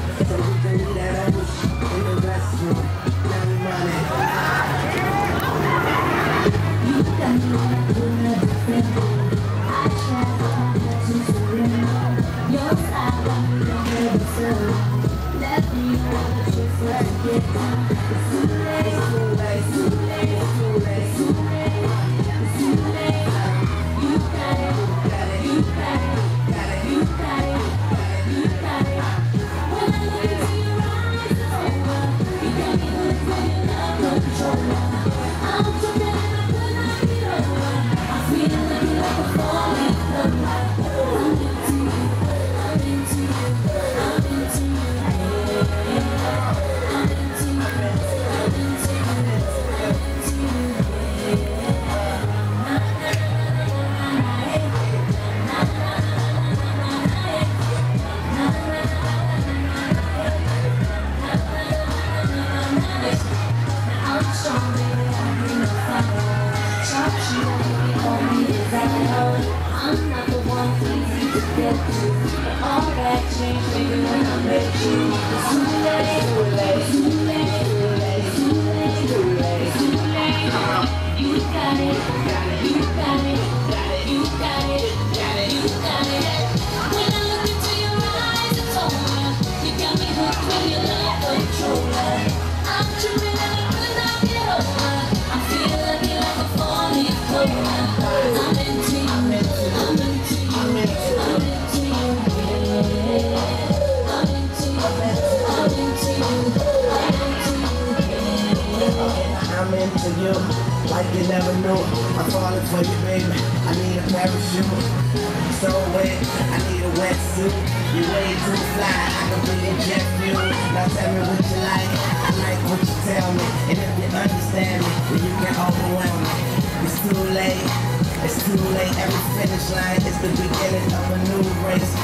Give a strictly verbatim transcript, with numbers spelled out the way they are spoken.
So we can leave that ocean in the restroom. Now we money. You got me on a good defender. I try to surrender. Your side got me on the surrender. Let me know the truth so I get down. It's too late, too late, too late, too late, too late, it's too late. You got it, you got it, you got it, you got it. When I look into your eyes, it's over. You got me hooked when you love controller. I'm jumping and I could not get over. I feel like you like a falling flower. I'm into you, I'm into you, I'm into you. I'm not the one easy to get to. All that changed, baby, when I met you. It's too late, too late, too late, too late, too late, too late, too late. You got it, you got it, you got it, you got it. When I look into your eyes, it's over. You got me hooked when you love controller. I'm tripping and I could not get over. I feel like you're like a falling flower. I'm into you, I'm into you, I'm into you, I'm into you, yeah. I'm into you, I'm into you, I'm into you, yeah. I'm into you, like you never knew. I'm falling for you, baby. I need a parachute. So wet, I need a wetsuit. You're way too fly, I can be a jet fuel. Now tell me what you like, I like what you tell me. And if you understand me, then you can overwhelm me. It's too late. It's too late, every finish line is the beginning of a new race.